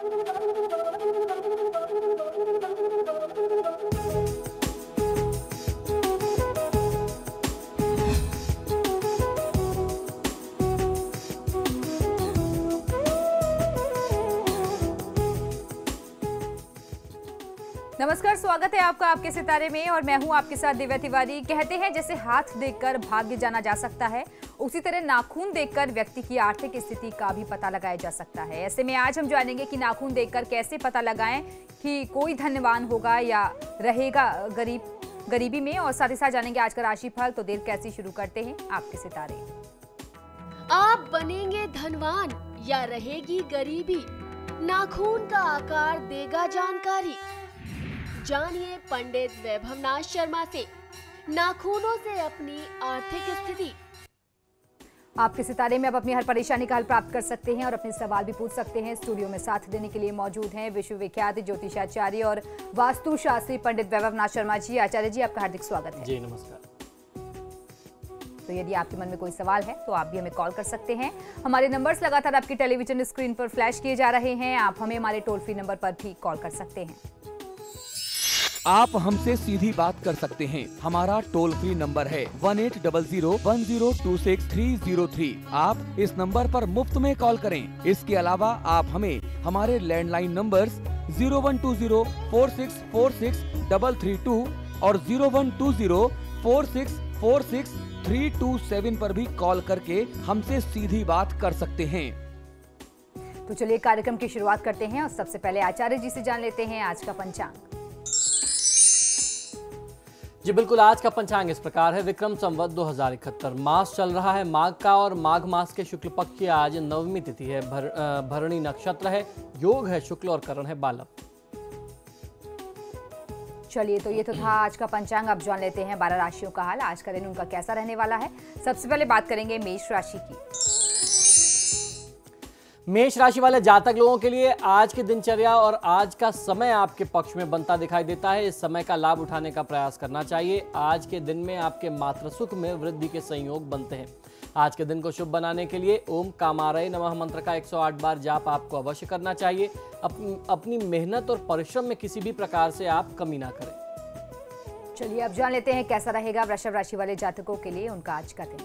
नमस्कार, स्वागत है आपका आपके सितारे में और मैं हूं आपके साथ दिव्या तिवारी। कहते हैं जैसे हाथ देखकर भाग्य जाना जा सकता है, उसी तरह नाखून देखकर व्यक्ति की आर्थिक स्थिति का भी पता लगाया जा सकता है। ऐसे में आज हम जानेंगे कि नाखून देखकर कैसे पता लगाएं कि कोई धनवान होगा या रहेगा गरीबी में, और साथ ही साथ जानेंगे आज का राशिफल। तो देर कैसी शुरू करते हैं आपके सितारे। आप बनेंगे धनवान या रहेगी गरीबी, नाखून का आकार देगा जानकारी। जानिए पंडित वैभवनाथ शर्मा से नाखूनों से अपनी आर्थिक स्थिति। आपके सितारे में अब अपनी हर परेशानी का हल प्राप्त कर सकते हैं और अपने सवाल भी पूछ सकते हैं। स्टूडियो में साथ देने के लिए मौजूद हैं विश्वविख्यात ज्योतिषाचार्य और वास्तुशास्त्री पंडित वैभवनाथ शर्मा जी। आचार्य जी, आपका हार्दिक स्वागत है। जी नमस्कार। तो यदि आपके मन में कोई सवाल है तो आप भी हमें कॉल कर सकते हैं। हमारे नंबर्स लगातार आपकी टेलीविजन स्क्रीन पर फ्लैश किए जा रहे हैं। आप हमें हमारे टोल फ्री नंबर पर भी कॉल कर सकते हैं। आप हमसे सीधी बात कर सकते हैं। हमारा टोल फ्री नंबर है 18001026-303। आप इस नंबर पर मुफ्त में कॉल करें। इसके अलावा आप हमें हमारे लैंडलाइन नंबर्स 012046463332 और 012046463327 पर भी कॉल करके हमसे सीधी बात कर सकते हैं। तो चलिए कार्यक्रम की शुरुआत करते हैं और सबसे पहले आचार्य जी से जान लेते हैं आज का पंचांग। जी बिल्कुल, आज का पंचांग इस प्रकार है। विक्रम संवत 2071 मास चल रहा है माघ का, और माघ मास के शुक्ल पक्ष की आज नवमी तिथि है। भरणी नक्षत्र है, योग है शुक्ल और करण है बालव। चलिए, तो ये तो था आज का पंचांग। अब जान लेते हैं 12 राशियों का हाल। आज का दिन उनका कैसा रहने वाला है। सबसे पहले बात करेंगे मेष राशि की। मेष राशि वाले जातक लोगों के लिए आज की दिनचर्या और आज का समय आपके पक्ष में बनता दिखाई देता है। इस समय का लाभ उठाने का प्रयास करना चाहिए। आज के दिन में आपके मातृ सुख में वृद्धि के संयोग बनते हैं। आज के दिन को शुभ बनाने के लिए ओम कामारय नमः मंत्र का 108 बार जाप आपको अवश्य करना चाहिए। अपनी मेहनत और परिश्रम में किसी भी प्रकार से आप कमी ना करें। चलिए, अब जान लेते हैं कैसा रहेगा वृषभ राशि वाले जातकों के लिए उनका आज का दिन।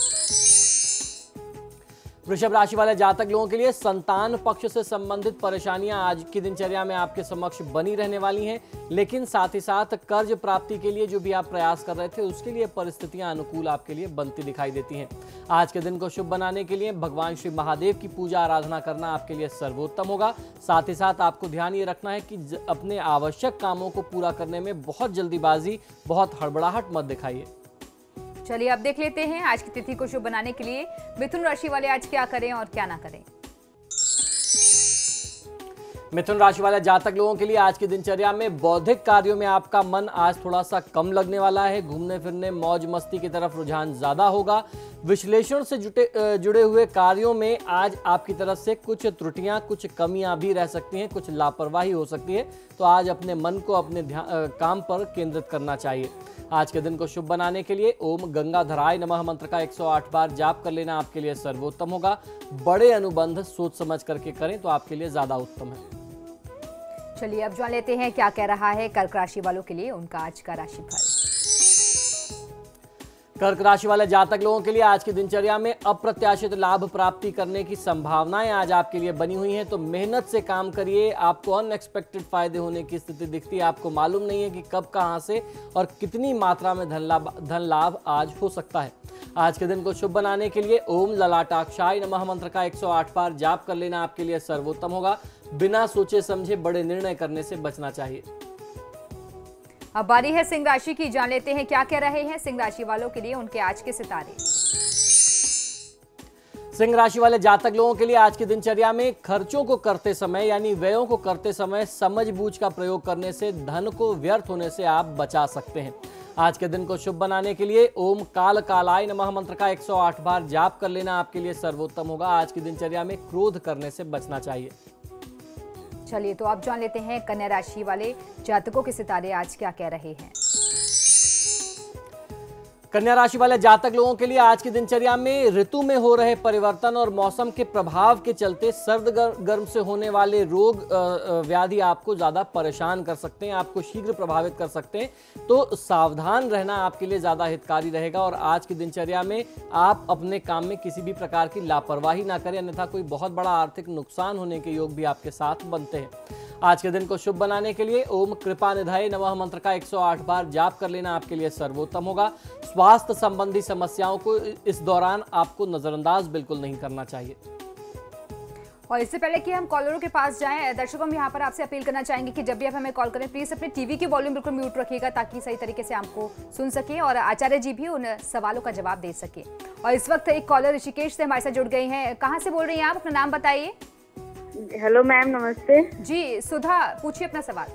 वृषभ राशि वाले जातक लोगों के लिए संतान पक्ष से संबंधित परेशानियां आज की दिनचर्या में आपके समक्ष बनी रहने वाली हैं, लेकिन साथ ही साथ कर्ज प्राप्ति के लिए जो भी आप प्रयास कर रहे थे उसके लिए परिस्थितियां अनुकूल आपके लिए बनती दिखाई देती हैं। आज के दिन को शुभ बनाने के लिए भगवान श्री महादेव की पूजा आराधना करना आपके लिए सर्वोत्तम होगा। साथ ही साथ आपको ध्यान ये रखना है कि अपने आवश्यक कामों को पूरा करने में बहुत जल्दीबाजी, बहुत हड़बड़ाहट मत दिखाइए। चलिए, अब देख लेते हैं आज की तिथि को शुभ बनाने के लिए मिथुन राशि वाले आज क्या करें और क्या ना करें। मिथुन राशि वाले जातक लोगों के लिए आज की दिनचर्या में बौद्धिक कार्यों में आपका मन आज थोड़ा सा कम लगने वाला है। घूमने फिरने, मौज मस्ती की तरफ रुझान ज्यादा होगा। विश्लेषण से जुड़े हुए कार्यों में आज आपकी तरफ से कुछ त्रुटियां, कुछ कमियां भी रह सकती हैं, कुछ लापरवाही हो सकती है। तो आज अपने मन को अपने काम पर केंद्रित करना चाहिए। आज के दिन को शुभ बनाने के लिए ओम गंगाधराय नमः मंत्र का 108 बार जाप कर लेना आपके लिए सर्वोत्तम होगा। बड़े अनुबंध सोच समझ करके करें तो आपके लिए ज्यादा उत्तम है। चलिए, अब जान लेते हैं क्या कह रहा है कर्क राशि वालों के लिए उनका आज का राशिफल। कर्क राशि वाले जातक लोगों के लिए आज की दिनचर्या में अप्रत्याशित लाभ प्राप्ति करने की संभावनाएं आज आपके लिए बनी हुई हैं। तो मेहनत से काम करिए, आपको अनएक्सपेक्टेड फायदे होने की स्थिति दिखती है। आपको मालूम नहीं है कि कब कहां से और कितनी मात्रा में धन लाभ आज हो सकता है। आज के दिन को शुभ बनाने के लिए ओम ललाटाक्षाय नमः मंत्र का 108 बार जाप कर लेना आपके लिए सर्वोत्तम होगा। बिना सोचे समझे बड़े निर्णय करने से बचना चाहिए। अब बारी है सिंह राशि की। जान लेते हैं क्या कह रहे हैं सिंह राशि वालों के लिए उनके आज के सितारे। सिंह राशि वाले जातक लोगों के लिए आज की दिनचर्या में खर्चों को करते समय यानी व्ययों को करते समय समझबूझ का प्रयोग करने से धन को व्यर्थ होने से आप बचा सकते हैं। आज के दिन को शुभ बनाने के लिए ओम काल कालाय नमः मंत्र का 108 बार जाप कर लेना आपके लिए सर्वोत्तम होगा। आज की दिनचर्या में क्रोध करने से बचना चाहिए। चलिए, तो आप जान लेते हैं कन्या राशि वाले जातकों के सितारे आज क्या कह रहे हैं। कन्या राशि वाले जातक लोगों के लिए आज की दिनचर्या में ऋतु में हो रहे परिवर्तन और मौसम के प्रभाव के चलते सर्द गर्म से होने वाले रोग व्याधि आपको ज्यादा परेशान कर सकते हैं, आपको शीघ्र प्रभावित कर सकते हैं। तो सावधान रहना आपके लिए ज्यादा हितकारी रहेगा और आज की दिनचर्या में आप अपने काम में किसी भी प्रकार की लापरवाही ना करें, अन्यथा कोई बहुत बड़ा आर्थिक नुकसान होने के योग भी आपके साथ बनते हैं। आज के दिन को शुभ बनाने के लिए ओम कृपा निधाय नमः मंत्र का 108 बार जाप कर लेना आपके लिए सर्वोत्तम होगा। स्वास्थ्य संबंधी समस्याओं को इस दौरान आपको नजरअंदाज बिल्कुल नहीं करना चाहिए। और इससे पहले कि हम कॉलरों के पास जाएं, दर्शकों हम यहाँ पर आपसे अपील करना चाहेंगे कि जब भी आप हमें कॉल करें प्लीज अपने टीवी की वॉल्यूम बिल्कुल म्यूट रखिएगा ताकि सही तरीके से आपको सुन सके और आचार्य जी भी उन सवालों का जवाब दे सके। और इस वक्त एक कॉलर ऋषिकेश से हमारे साथ जुड़ गए हैं। कहाँ से बोल रही हैं आप, अपना नाम बताइए। हेलो मैम, नमस्ते। जी सुधा, पूछिए अपना सवाल।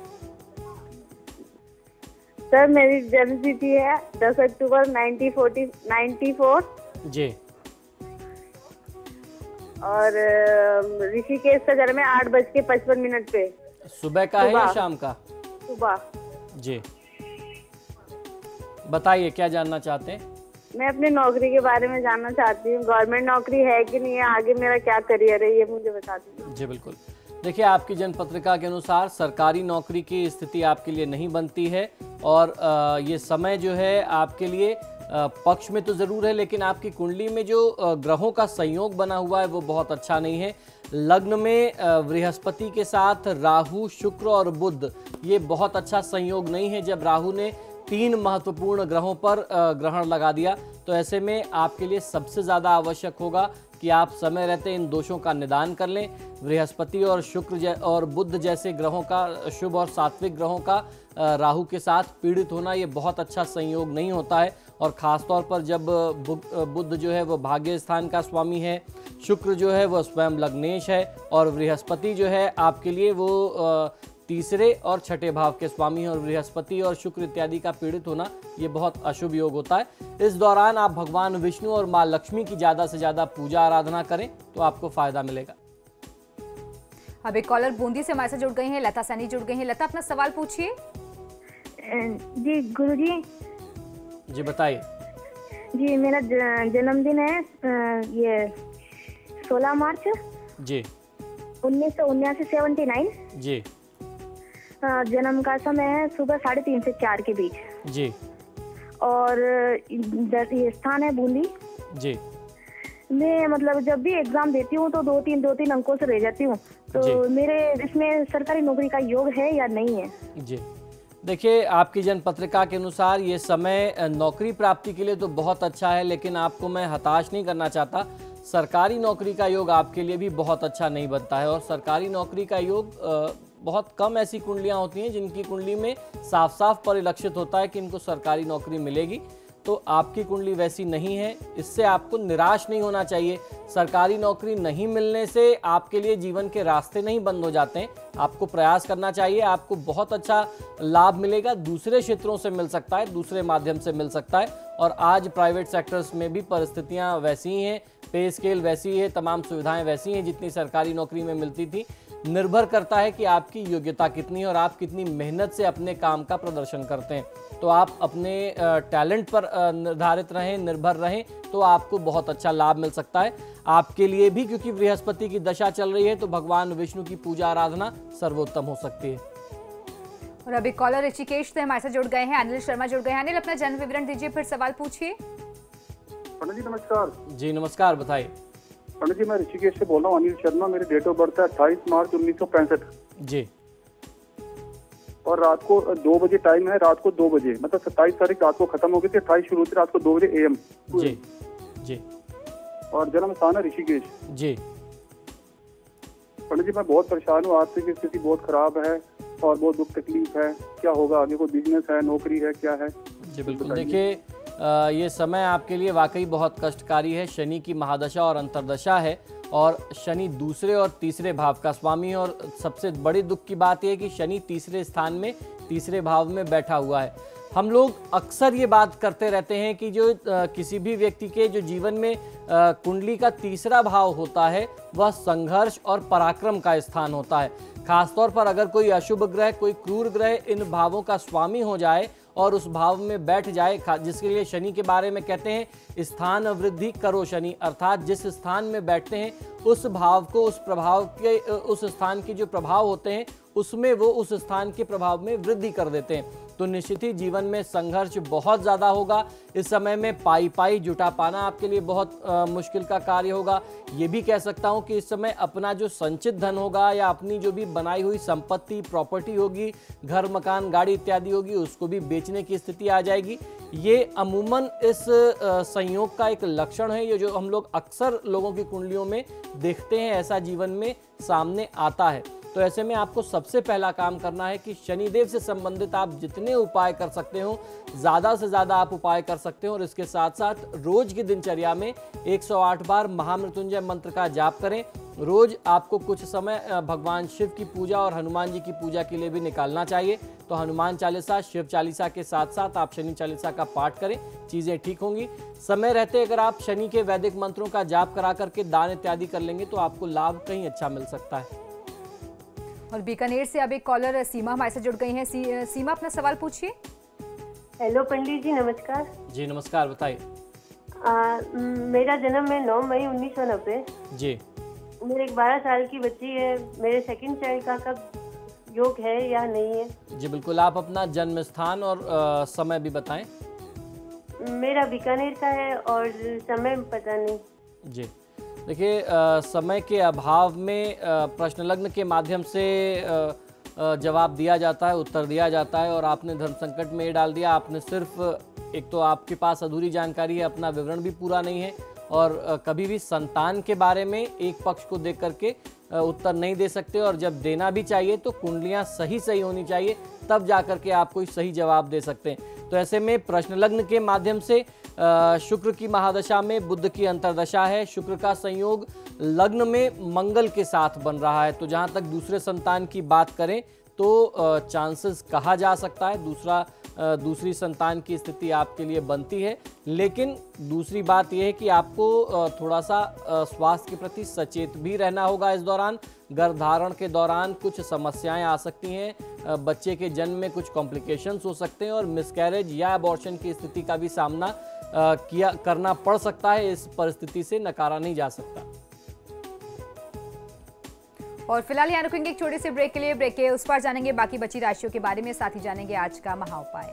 सर मेरी जन्म तिथि है 10 अक्टूबर 1994 जी। और ऋषिकेश का जन्म है 8:55 पे। सुबह का है या शाम का? सुबह। जी बताइए क्या जानना चाहते हैं? मैं अपनी नौकरी के बारे में जानना चाहती हूँ, गवर्नमेंट नौकरी है कि नहीं है, आगे मेरा क्या करियर है ये मुझे बता दीजिए। जी बिल्कुल। देखिए आपकी जन्म पत्रिका के अनुसार सरकारी नौकरी की स्थिति आपके लिए नहीं बनती है और ये समय जो है आपके लिए पक्ष में तो ज़रूर है, लेकिन आपकी कुंडली में जो ग्रहों का संयोग बना हुआ है वो बहुत अच्छा नहीं है। लग्न में बृहस्पति के साथ राहु, शुक्र और बुध, ये बहुत अच्छा संयोग नहीं है। जब राहु ने 3 महत्वपूर्ण ग्रहों पर ग्रहण लगा दिया तो ऐसे में आपके लिए सबसे ज़्यादा आवश्यक होगा कि आप समय रहते इन दोषों का निदान कर लें। बृहस्पति और शुक्र और बुध जैसे ग्रहों का, शुभ और सात्विक ग्रहों का राहु के साथ पीड़ित होना ये बहुत अच्छा संयोग नहीं होता है। और ख़ास तौर पर जब बुध जो है वो भाग्य स्थान का स्वामी है, शुक्र जो है वो स्वयं लग्नेश है और बृहस्पति जो है आपके लिए वो तीसरे और छठे भाव के स्वामी है और बृहस्पति और शुक्र इत्यादि का पीड़ित होना ये बहुत अशुभ योग होता है। इस दौरान आप भगवान विष्णु और माँ लक्ष्मी की ज़्यादा से ज़्यादा पूजा आराधना करें तो आपको फायदा मिलेगा। अब एक कॉलर बूंदी से हमारे साथ जुड़ गई हैं, लता सैनी जुड़ गई हैं। लता अपना सवाल पूछिए। जी गुरुजी। जी बताइए। जी मेरा जन्मदिन है ये 16 मार्च जी 1979 79। जी। जन्म का समय है सुबह 3:30 से 4 के बीच। जी। और ये स्थान है बूंदी। जी। मैं मतलब जब भी एग्जाम देती हूँ तो 2-3 अंकों से रह जाती हूँ, तो मेरे इसमें सरकारी नौकरी का योग है या नहीं है? जी देखिए आपकी जन्म पत्रिका के अनुसार ये समय नौकरी प्राप्ति के लिए तो बहुत अच्छा है, लेकिन आपको मैं हताश नहीं करना चाहता। सरकारी नौकरी का योग आपके लिए भी बहुत अच्छा नहीं बनता है और सरकारी नौकरी का योग बहुत कम ऐसी कुंडलियां होती हैं जिनकी कुंडली में साफ साफ परिलक्षित होता है कि इनको सरकारी नौकरी मिलेगी। तो आपकी कुंडली वैसी नहीं है, इससे आपको निराश नहीं होना चाहिए। सरकारी नौकरी नहीं मिलने से आपके लिए जीवन के रास्ते नहीं बंद हो जाते हैं, आपको प्रयास करना चाहिए। आपको बहुत अच्छा लाभ मिलेगा, दूसरे क्षेत्रों से मिल सकता है, दूसरे माध्यम से मिल सकता है। और आज प्राइवेट सेक्टर्स में भी परिस्थितियां वैसी ही हैं, पे स्केल वैसी है, तमाम सुविधाएं वैसी हैं जितनी सरकारी नौकरी में मिलती थी। निर्भर करता है कि आपकी योग्यता कितनी है और आप कितनी मेहनत से अपने काम का प्रदर्शन करते हैं। तो आप अपने टैलेंट पर निर्धारित रहें, निर्भर रहें, तो आपको बहुत अच्छा लाभ मिल सकता है आपके लिए भी। क्योंकि बृहस्पति की दशा चल रही है तो भगवान विष्णु की पूजा आराधना सर्वोत्तम हो सकती है। और अभी कॉलर ऋषिकेश से हमारे साथ जुड़ गए हैं, अनिल शर्मा जुड़ गए हैं। अनिल अपना जन्म विवरण दीजिए, फिर सवाल पूछिए। पंडित जी नमस्कार। जी नमस्कार, बताइए। पंडित जी मैं ऋषिकेश से बोल रहा हूँ, अनिल शर्मा। मेरी डेट ऑफ बर्थ है 28 मार्च 1965 जी। और रात को 2 बजे टाइम है, रात को 2 बजे, मतलब 27 तारीख रात को खत्म हो गई थी, 28 शुरू हुई थी रात को 2 बजे AM। जी जी। और जन्म स्थान है ऋषिकेश जी। पंडित जी मैं बहुत परेशान हूँ, आर्थिक स्थिति बहुत खराब है और बहुत दुख तकलीफ है। क्या होगा आगे? कोई बिजनेस है, नौकरी है, क्या है? जी बिल्कुल। देखिए ये समय आपके लिए वाकई बहुत कष्टकारी है। शनि की महादशा और अंतर्दशा है और शनि दूसरे और तीसरे भाव का स्वामी है। और सबसे बड़ी दुख की बात यह है कि शनि तीसरे स्थान में, तीसरे भाव में बैठा हुआ है। हम लोग अक्सर ये बात करते रहते हैं कि जो किसी भी व्यक्ति के जो जीवन में कुंडली का तीसरा भाव होता है वह संघर्ष और पराक्रम का स्थान होता है। खासतौर पर अगर कोई अशुभ ग्रह, कोई क्रूर ग्रह इन भावों का स्वामी हो जाए और उस भाव में बैठ जाए, जिसके लिए शनि के बारे में कहते हैं स्थान वृद्धि करो शनि, अर्थात जिस स्थान में बैठते हैं उस भाव को, उस प्रभाव के, उस स्थान के जो प्रभाव होते हैं उसमें वो उस स्थान के प्रभाव में वृद्धि कर देते हैं। तो निश्चित ही जीवन में संघर्ष बहुत ज़्यादा होगा। इस समय में पाई जुटा पाना आपके लिए बहुत मुश्किल का कार्य होगा। ये भी कह सकता हूँ कि इस समय अपना जो संचित धन होगा या अपनी जो भी बनाई हुई संपत्ति, प्रॉपर्टी होगी, घर मकान गाड़ी इत्यादि होगी, उसको भी बेचने की स्थिति आ जाएगी। ये अमूमन इस संयोग का एक लक्षण है, ये जो हम लोग अक्सर लोगों की कुंडलियों में देखते हैं, ऐसा जीवन में सामने आता है। तो ऐसे में आपको सबसे पहला काम करना है कि शनिदेव से संबंधित आप जितने उपाय कर सकते हो, ज़्यादा से ज़्यादा आप उपाय कर सकते हो। और इसके साथ साथ रोज की दिनचर्या में 108 बार महामृत्युंजय मंत्र का जाप करें। रोज आपको कुछ समय भगवान शिव की पूजा और हनुमान जी की पूजा के लिए भी निकालना चाहिए। तो हनुमान चालीसा, शिव चालीसा के साथ साथ आप शनि चालीसा का पाठ करें, चीज़ें ठीक होंगी। समय रहते अगर आप शनि के वैदिक मंत्रों का जाप करा करके दान इत्यादि कर लेंगे तो आपको लाभ कहीं अच्छा मिल सकता है। और बीकानेर से अब एक कॉलर सीमा हमारे से जुड़ गई हैं। सीमा, अपना सवाल पूछिए। हेलो पंडित जी, नमस्कार। जी नमस्कार, बताइए। मेरा जन्म है 9 मई 1990। जी। मेरे एक 12 साल की बच्ची है। मेरे सेकंड चाइल्ड का कब योग है या नहीं है? जी बिल्कुल, आप अपना जन्म स्थान और समय भी बताएं। मेरा बीकानेर का है और समय पता नहीं। जी देखिए, समय के अभाव में प्रश्न लग्न के माध्यम से जवाब दिया जाता है, उत्तर दिया जाता है, और आपने धर्म संकट में ये डाल दिया। आपने सिर्फ, एक तो आपके पास अधूरी जानकारी है, अपना विवरण भी पूरा नहीं है, और कभी भी संतान के बारे में एक पक्ष को देख करके उत्तर नहीं दे सकते। और जब देना भी चाहिए तो कुंडलियाँ सही होनी चाहिए, तब जा करके आप कोई सही जवाब दे सकते हैं। तो ऐसे में प्रश्न लग्न के माध्यम से शुक्र की महादशा में बुध की अंतर्दशा है। शुक्र का संयोग लग्न में मंगल के साथ बन रहा है। तो जहां तक दूसरे संतान की बात करें तो चांसेस कहा जा सकता है दूसरी संतान की स्थिति आपके लिए बनती है। लेकिन दूसरी बात यह है कि आपको थोड़ा सा स्वास्थ्य के प्रति सचेत भी रहना होगा। इस दौरान गर्भधारण के दौरान कुछ समस्याएं आ सकती हैं, बच्चे के जन्म में कुछ कॉम्प्लिकेशंस हो सकते हैं, और मिसकैरेज या अबॉर्शन की स्थिति का भी सामना करना पड़ सकता है। इस परिस्थिति से नकारा नहीं जा सकता। और फिलहाल यहाँ रुकेंगे एक छोटे से ब्रेक के लिए। ब्रेक के उस पार जानेंगे बाकी बची राशियों के बारे में, साथ ही जानेंगे आज का महाउपाय।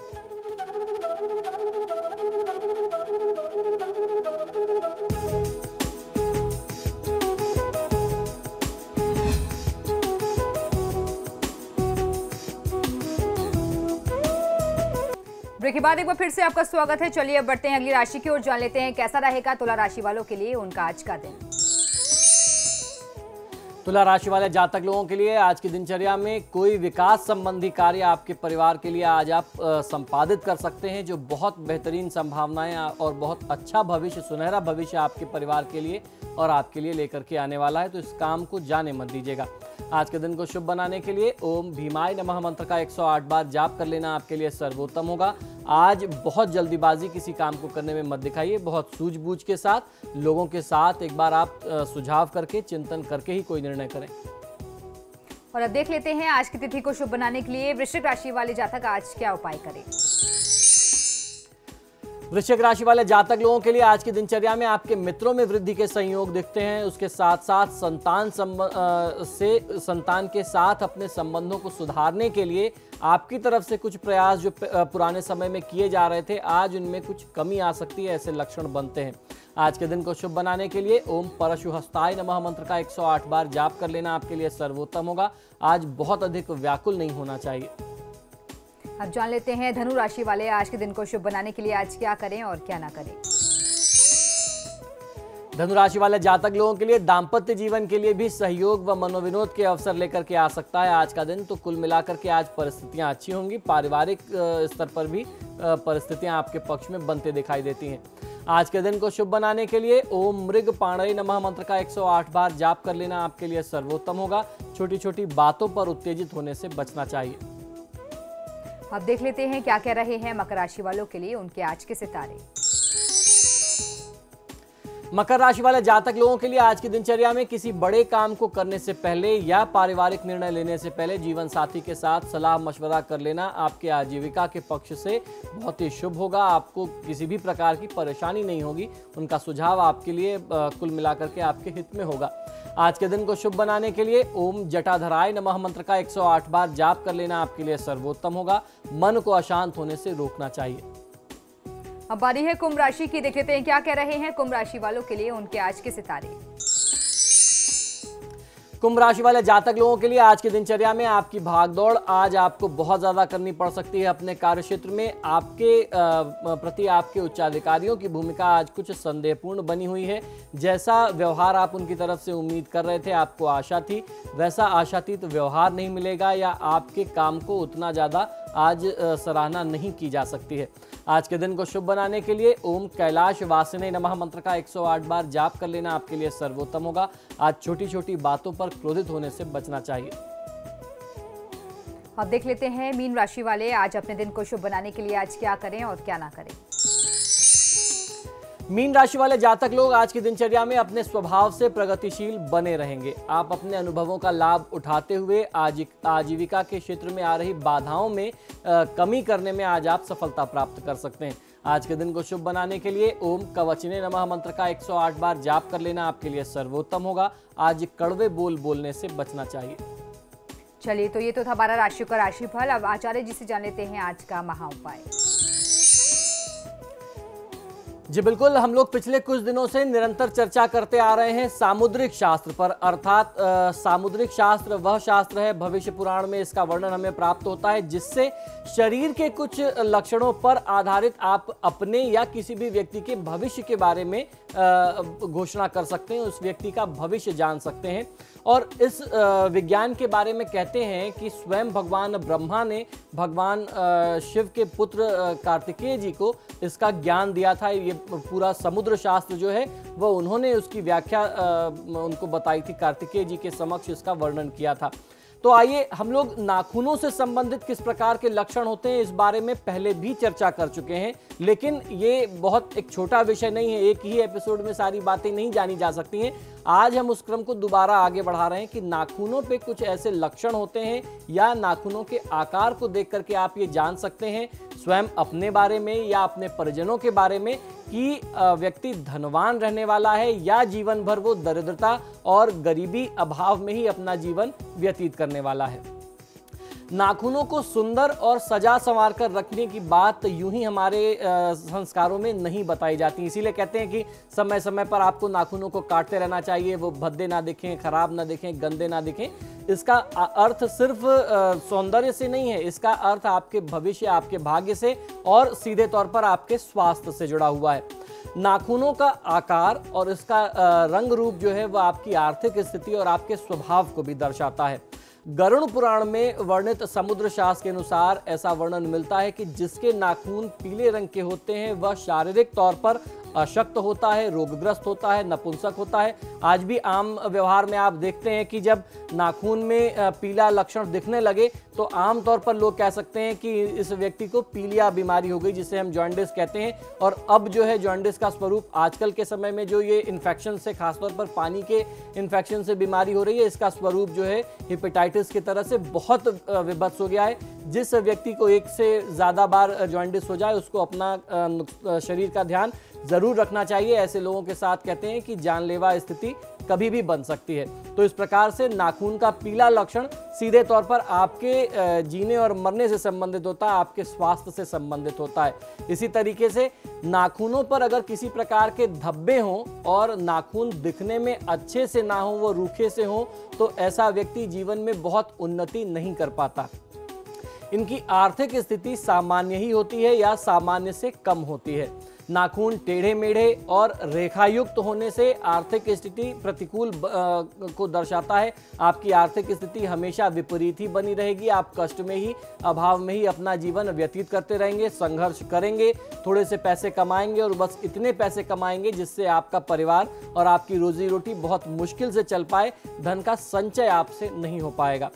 ब्रेक के बाद एक बार फिर से आपका स्वागत है। चलिए अब बढ़ते हैं अगली राशि की ओर, जान लेते हैं कैसा रहेगा तुला राशि वालों के लिए उनका आज का दिन। तुला राशि वाले जातक लोगों के लिए आज की दिनचर्या में कोई विकास संबंधी कार्य आपके परिवार के लिए आज आप संपादित कर सकते हैं, जो बहुत बेहतरीन संभावनाएं और बहुत अच्छा भविष्य, सुनहरा भविष्य आपके परिवार के लिए और आपके लिए लेकर के आने वाला है। तो इस काम को जाने मत दीजिएगा। आज के दिन को शुभ बनाने के लिए ओम भीमाय नमः मंत्र का 108 बार जाप कर लेना आपके लिए सर्वोत्तम होगा। आज बहुत जल्दीबाजी किसी काम को करने में मत दिखाइए, बहुत सूझबूझ के साथ लोगों के साथ एक बार आप सुझाव करके, चिंतन करके ही कोई निर्णय करें। और अब देख लेते हैं आज की तिथि को शुभ बनाने के लिए वृश्चिक राशि वाले जातक आज क्या उपाय करें। वृश्चिक राशि वाले जातक लोगों के लिए आज की दिनचर्या में आपके मित्रों में वृद्धि के संयोग दिखते हैं। उसके साथ साथ संतान के साथ अपने संबंधों को सुधारने के लिए आपकी तरफ से कुछ प्रयास जो पुराने समय में किए जा रहे थे, आज उनमें कुछ कमी आ सकती है, ऐसे लक्षण बनते हैं। आज के दिन को शुभ बनाने के लिए ओम परशुहस्ताय नमः मंत्र का 108 बार जाप कर लेना आपके लिए सर्वोत्तम होगा। आज बहुत अधिक व्याकुल नहीं होना चाहिए। अब जान लेते हैं धनु राशि वाले आज के दिन को शुभ बनाने के लिए आज क्या करें और क्या ना करें। धनु राशि वाले जातक लोगों के लिए दाम्पत्य जीवन के लिए भी सहयोग व मनोविनोद के अवसर लेकर के आ सकता है आज का दिन। तो कुल मिलाकर के आज परिस्थितियां अच्छी होंगी। पारिवारिक स्तर पर भी परिस्थितियां आपके पक्ष में बनते दिखाई देती हैं। आज के दिन को शुभ बनाने के लिए ओम मृग पाणय नमः मंत्र का 108 बार जाप कर लेना आपके लिए सर्वोत्तम होगा। छोटी छोटी बातों पर उत्तेजित होने से बचना चाहिए। अब देख लेते हैं क्या कह रहे हैं मकर राशि वालों के लिए उनके आज के सितारे। मकर राशि वाले जातक लोगों के लिए आज की दिनचर्या में किसी बड़े काम को करने से पहले या पारिवारिक निर्णय लेने से पहले जीवन साथी के साथ सलाह मशवरा कर लेना आपके आजीविका के पक्ष से बहुत ही शुभ होगा। आपको किसी भी प्रकार की परेशानी नहीं होगी। उनका सुझाव आपके लिए कुल मिलाकर के आपके हित में होगा। आज के दिन को शुभ बनाने के लिए ओम जटाधराय नमः मंत्र का 108 बार जाप कर लेना आपके लिए सर्वोत्तम होगा। मन को अशांत होने से रोकना चाहिए। अब बारी है कुंभ राशि की। देख लेते हैं क्या कह रहे हैं कुंभ राशि वालों के लिए उनके आज के सितारे। कुंभ राशि वाले जातक लोगों के लिए आज की दिनचर्या में आपकी भागदौड़ आज आपको बहुत ज्यादा करनी पड़ सकती है। अपने कार्य क्षेत्र में आपके प्रति आपके उच्चाधिकारियों की भूमिका आज कुछ संदेहपूर्ण बनी हुई है। जैसा व्यवहार आप उनकी तरफ से उम्मीद कर रहे थे, आपको आशा थी, वैसा आशातीत व्यवहार नहीं मिलेगा या आपके काम को उतना ज्यादा आज सराहना नहीं की जा सकती है। आज के दिन को शुभ बनाने के लिए ओम कैलाश वासिने नमः मंत्र का 108 बार जाप कर लेना आपके लिए सर्वोत्तम होगा। आज छोटी छोटी बातों पर क्रोधित होने से बचना चाहिए। अब देख लेते हैं मीन राशि वाले आज अपने दिन को शुभ बनाने के लिए आज क्या करें और क्या ना करें। मीन राशि वाले जातक लोग आज की दिनचर्या में अपने स्वभाव से प्रगतिशील बने रहेंगे। आप अपने अनुभवों का लाभ उठाते हुए आजीविका के क्षेत्र में आ रही बाधाओं में कमी करने में आज आप सफलता प्राप्त कर सकते हैं। आज के दिन को शुभ बनाने के लिए ओम कवचने नमः मंत्र का 108 बार जाप कर लेना आपके लिए सर्वोत्तम होगा। आज कड़वे बोल बोलने से बचना चाहिए। चलिए, तो ये तो था 12 राशियों का राशिफल। अब आचार्य जी से जान लेते हैं आज का महाउपाय। जी बिल्कुल, हम लोग पिछले कुछ दिनों से निरंतर चर्चा करते आ रहे हैं सामुद्रिक शास्त्र पर। अर्थात सामुद्रिक शास्त्र वह शास्त्र है, भविष्य पुराण में इसका वर्णन हमें प्राप्त होता है, जिससे शरीर के कुछ लक्षणों पर आधारित आप अपने या किसी भी व्यक्ति के भविष्य के बारे में घोषणा कर सकते हैं, उस व्यक्ति का भविष्य जान सकते हैं। और इस विज्ञान के बारे में कहते हैं कि स्वयं भगवान ब्रह्मा ने भगवान शिव के पुत्र कार्तिकेय जी को इसका ज्ञान दिया था। ये पूरा समुद्र शास्त्र जो है वह उन्होंने उसकी व्याख्या उनको बताई थी, कार्तिकेय जी के समक्ष इसका वर्णन किया था। तो आइए, हम लोग नाखूनों से संबंधित किस प्रकार के लक्षण होते हैं इस बारे में पहले भी चर्चा कर चुके हैं, लेकिन ये बहुत एक छोटा विषय नहीं है। एक ही एपिसोड में सारी बातें नहीं जानी जा सकती हैं। आज हम उस क्रम को दोबारा आगे बढ़ा रहे हैं कि नाखूनों पे कुछ ऐसे लक्षण होते हैं या नाखूनों के आकार को देख करके आप ये जान सकते हैं स्वयं अपने बारे में या अपने परिजनों के बारे में कि व्यक्ति धनवान रहने वाला है या जीवन भर वो दरिद्रता और गरीबी अभाव में ही अपना जीवन व्यतीत करने वाला है। नाखूनों को सुंदर और सजा संवार कर रखने की बात यूं ही हमारे संस्कारों में नहीं बताई जाती। इसीलिए कहते हैं कि समय समय पर आपको नाखूनों को काटते रहना चाहिए, वो भद्दे ना दिखें, खराब ना दिखें, गंदे ना दिखें। इसका अर्थ सिर्फ सौंदर्य से नहीं है, इसका अर्थ आपके भविष्य, आपके भाग्य से और सीधे तौर पर आपके स्वास्थ्य से जुड़ा हुआ है। नाखूनों का आकार और इसका रंग रूप जो है वह आपकी आर्थिक स्थिति और आपके स्वभाव को भी दर्शाता है। गरुड़ पुराण में वर्णित समुद्र शास्त्र के अनुसार ऐसा वर्णन मिलता है कि जिसके नाखून पीले रंग के होते हैं वह शारीरिक तौर पर अशक्त होता है, रोगग्रस्त होता है, नपुंसक होता है। आज भी आम व्यवहार में आप देखते हैं कि जब नाखून में पीला लक्षण दिखने लगे तो आम तौर पर लोग कह सकते हैं कि इस व्यक्ति को पीलिया बीमारी हो गई, जिसे हम जॉन्डिस कहते हैं। और अब जो है जॉन्डिस का स्वरूप आजकल के समय में जो ये इन्फेक्शन से, खासतौर पर पानी के इन्फेक्शन से बीमारी हो रही है, इसका स्वरूप जो है हेपेटाइटिस की तरह से बहुत विभत्स हो गया है। जिस व्यक्ति को एक से ज़्यादा बार जॉन्डिस हो जाए उसको अपना शरीर का ध्यान जरूर रखना चाहिए। ऐसे लोगों के साथ कहते हैं कि जानलेवा स्थिति कभी भी बन सकती है। तो इस प्रकार से नाखून का पीला लक्षण सीधे तौर पर आपके जीने और मरने से संबंधित होता है, आपके स्वास्थ्य से संबंधित होता है। इसी तरीके से नाखूनों पर अगर किसी प्रकार के धब्बे हों और नाखून दिखने में अच्छे से ना हो, वो रूखे से हों, तो ऐसा व्यक्ति जीवन में बहुत उन्नति नहीं कर पाता। इनकी आर्थिक स्थिति सामान्य ही होती है या सामान्य से कम होती है। नाखून टेढ़े मेढ़े और रेखायुक्त होने से आर्थिक स्थिति प्रतिकूल को दर्शाता है। आपकी आर्थिक स्थिति हमेशा विपरीत ही बनी रहेगी। आप कष्ट में ही, अभाव में ही अपना जीवन व्यतीत करते रहेंगे, संघर्ष करेंगे, थोड़े से पैसे कमाएंगे और बस इतने पैसे कमाएंगे जिससे आपका परिवार और आपकी रोजी रोटी बहुत मुश्किल से चल पाए। धन का संचय आपसे नहीं हो पाएगा।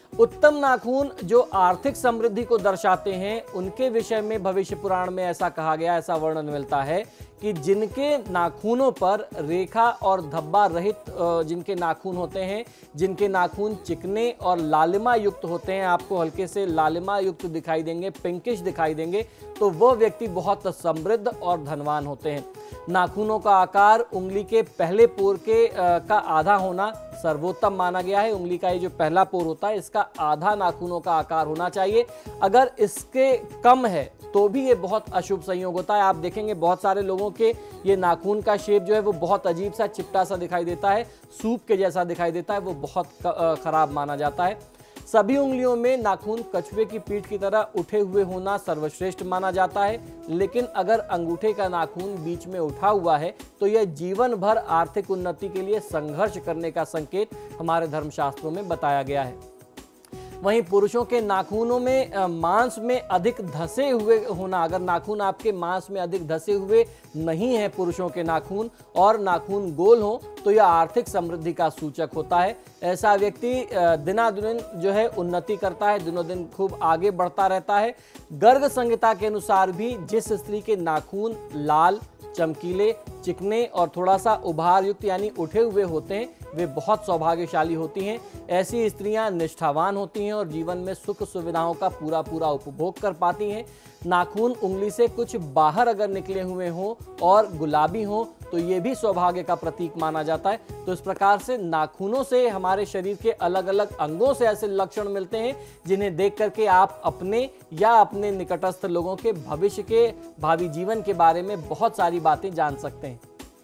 उत्तम नाखून जो आर्थिक समृद्धि को दर्शाते हैं, उनके विषय में भविष्य पुराण में ऐसा कहा गया, ऐसा वर्णन मिलता है कि जिनके नाखूनों पर रेखा और धब्बा रहित जिनके नाखून होते हैं, जिनके नाखून चिकने और लालिमा युक्त होते हैं, आपको हल्के से लालिमा युक्त दिखाई देंगे, पिंकिश दिखाई देंगे, तो वह व्यक्ति बहुत समृद्ध और धनवान होते हैं। नाखूनों का आकार उंगली के पहले पोर के का आधा होना सर्वोत्तम माना गया है। उंगली का ये जो पहला पोर होता है, इसका आधा नाखूनों का आकार होना चाहिए। अगर इसके कम है तो भी ये बहुत अशुभ संयोग होता है। आप देखेंगे बहुत सारे लोगों के ये नाखून का शेप जो है वो बहुत अजीब सा चिपटा सा दिखाई देता है, सूप के जैसा दिखाई देता है, वो बहुत खराब माना जाता है। सभी उंगलियों में नाखून कछुए की पीठ की तरह उठे हुए होना सर्वश्रेष्ठ माना जाता है, लेकिन अगर अंगूठे का नाखून बीच में उठा हुआ है तो यह जीवन भर आर्थिक उन्नति के लिए संघर्ष करने का संकेत हमारे धर्मशास्त्रों में बताया गया है। वहीं पुरुषों के नाखूनों में मांस में अधिक धसे हुए होना, अगर नाखून आपके मांस में अधिक धसे हुए नहीं है पुरुषों के नाखून, और नाखून गोल हो, तो यह आर्थिक समृद्धि का सूचक होता है। ऐसा व्यक्ति दिनादिन जो है उन्नति करता है, दिनों दिन खूब आगे बढ़ता रहता है। गर्ग संहिता के अनुसार भी जिस स्त्री के नाखून लाल, चमकीले, चिकने और थोड़ा सा उभार युक्त यानी उठे हुए होते हैं, वे बहुत सौभाग्यशाली होती हैं। ऐसी स्त्रियां निष्ठावान होती हैं और जीवन में सुख सुविधाओं का पूरा पूरा उपभोग कर पाती हैं। नाखून उंगली से कुछ बाहर अगर निकले हुए हों और गुलाबी हों तो ये भी सौभाग्य का प्रतीक माना जाता है। तो इस प्रकार से नाखूनों से हमारे शरीर के अलग अलग अंगों से ऐसे लक्षण मिलते हैं जिन्हें देख करके आप अपने या अपने निकटस्थ लोगों के भविष्य के भावी जीवन के बारे में बहुत सारी बातें जान सकते हैं।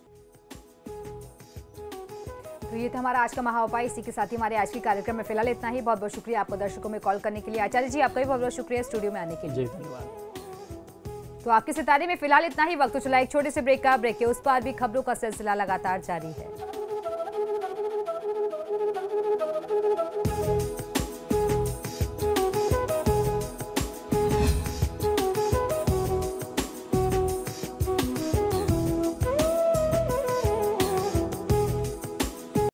तो ये था हमारा आज का महाउपाय। इसी के साथ ही हमारे आज के कार्यक्रम में फिलहाल इतना ही। बहुत बहुत शुक्रिया आपको दर्शकों में कॉल करने के लिए। आचार्य जी, आपका भी बहुत बहुत शुक्रिया स्टूडियो में आने के लिए। धन्यवाद। तो आपके सितारे में फिलहाल इतना ही। वक्त तो चला एक छोटे से ब्रेक का। ब्रेक के उस पार भी खबरों का सिलसिला लगातार जारी है।